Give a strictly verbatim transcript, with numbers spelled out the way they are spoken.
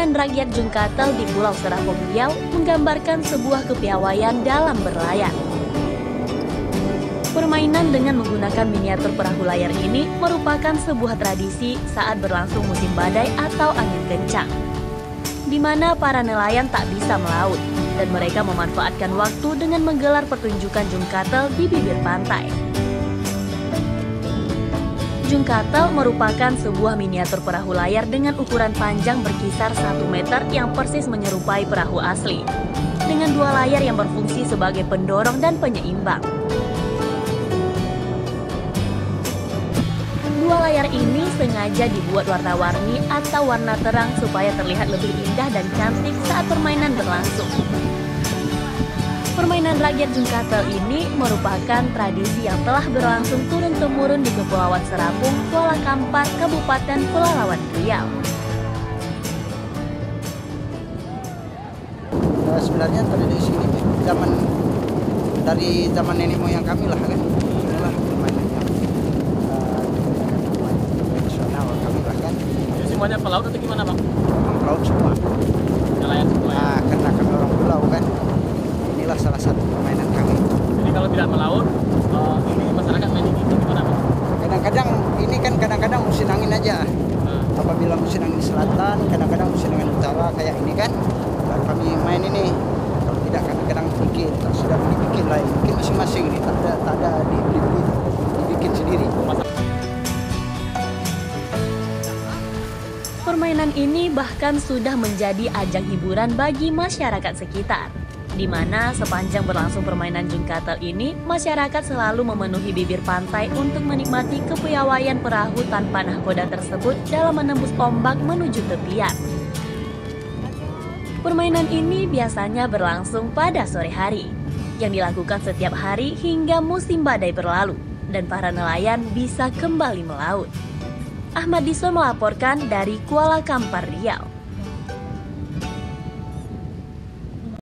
Permainan rakyat Jungkatel di Pulau Serapong Riau menggambarkan sebuah kepiawaian dalam berlayar. Permainan dengan menggunakan miniatur perahu layar ini merupakan sebuah tradisi saat berlangsung musim badai atau angin kencang, di mana para nelayan tak bisa melaut dan mereka memanfaatkan waktu dengan menggelar pertunjukan Jungkatel di bibir pantai. Jungkatel merupakan sebuah miniatur perahu layar dengan ukuran panjang berkisar satu meter yang persis menyerupai perahu asli, dengan dua layar yang berfungsi sebagai pendorong dan penyeimbang. Dua layar ini sengaja dibuat warna-warni atau warna terang supaya terlihat lebih indah dan cantik saat permainan berlangsung. Permainan rakyat Jungkatel ini merupakan tradisi yang telah berlangsung turun-temurun di Kepulauan Serapong, Kuala Kampar, Kabupaten Pelalawan Riau. Nah, sebenarnya tradisi ini zaman dari zaman nenek moyang kami lah kan. Inilah permainan yang uh, tradisional kami lah kan. Jadi semuanya pelaut atau gimana bang? Orang pelaut semua. Nelayan semua ya? Nah, karena kami orang pulau kan. Inilah salah satu permainan kami. Jadi kalau tidak melaut, uh, ini masyarakat main ini gimana bang? Kadang-kadang ini kan kadang-kadang musim angin aja. Nah. Apabila musim angin selatan, kadang-kadang musim angin utara kayak ini kan. Dan kami main ini. Kalau tidak kadang-kadang bikin, kalau sudah dibikin lah, bikin masing-masing ini. Tak ada, tak ada dibeli-beli, dibikin sendiri. Permainan ini bahkan sudah menjadi ajang hiburan bagi masyarakat sekitar, di mana sepanjang berlangsung permainan Jungkatel ini, masyarakat selalu memenuhi bibir pantai untuk menikmati kepiawaian perahu tanpa nahkoda tersebut dalam menembus ombak menuju tepian. Permainan ini biasanya berlangsung pada sore hari, yang dilakukan setiap hari hingga musim badai berlalu, dan para nelayan bisa kembali melaut. Ahmad Dison melaporkan dari Kuala Kampar, Riau.